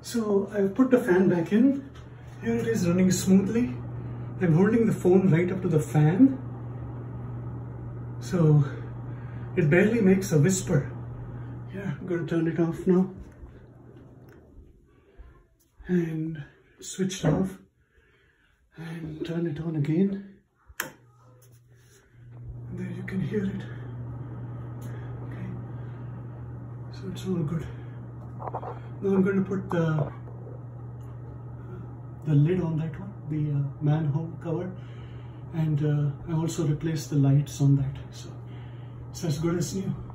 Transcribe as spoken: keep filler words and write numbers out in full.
So I've put the fan back in. Here it is running smoothly. I'm holding the phone right up to the fan. So it barely makes a whisper. Yeah, I'm going to turn it off now. And switch it off. And turn it on again. And there you can hear it. Okay. So it's all good. Now I'm going to put the, the lid on that one, the uh, manhole cover. And uh, I also replaced the lights on that. So it's as good as new.